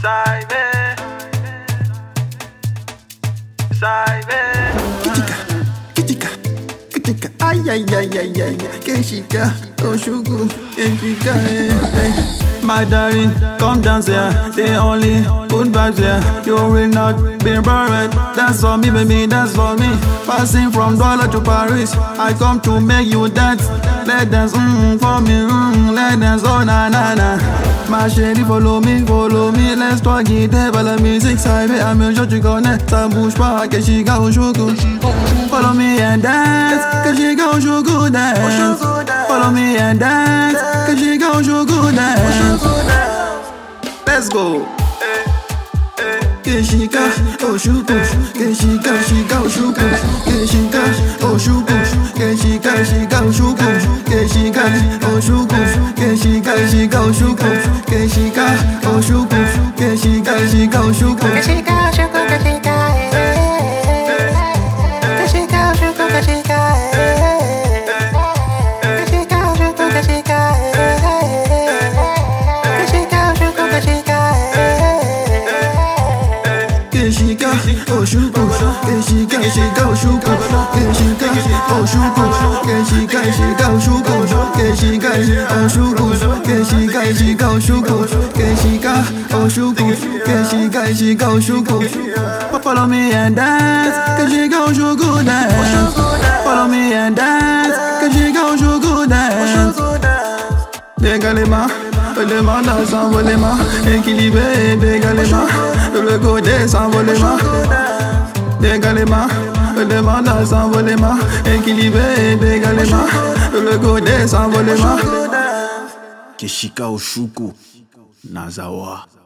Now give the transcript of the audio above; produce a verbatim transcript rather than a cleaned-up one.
Saibe, Saibe. Kitika, kitika, kitika. Ay ay ay ay ay. Keshika, Oshuku, Keshika. My darling, come dance here. They only good vibes here. You will not be buried. That's for me, baby. That's for me. Passing from Douala to Paris, I come to make you dance. Let dance, mm, for me, mm, let dance, oh na na na. My chérie, follow me, follow me. Let's talk it, devant la musique, ça y est, à mesure tu connais. Ça bouge pas, Keshika Oshuku. Follow me and dance, Keshika Oshuku dance. Follow me and dance, Keshika Oshuku dance. Let's go. Keshika Oshuku, Keshika Shika Oshuku, Keshika Oshuku, Keshika Shika Oshuku, Keshika Oshuku, Keshika Shika Oshuku, Keshika Oshuku, Keshika Shika Oshuku, Keshika Oshuku, Keshika, Keshika Oshuku, Keshika, Keshika Oshuku, Keshika, Keshika Oshuku, Keshika. Keshika Oshuku, Keshika Shika Oshuku, Keshika Oshuku, Keshika Shika Oshuku, Keshika Oshuku, Keshika Shika Oshuku, Keshika Oshuku, Keshika Shika Oshuku. Follow me and dance, Keshika Oshuku dance. Follow me and dance, Keshika Oshuku dance. Bega les mains, les mains dansent, envoie les mains. Équilibré, bega les mains, le côté s'envole les mains. Bega les mains, les mains dansent, envoie les mains. Équilibré, bega les mains, le côté s'envole les mains. Keshika Oshuku, Nazawa.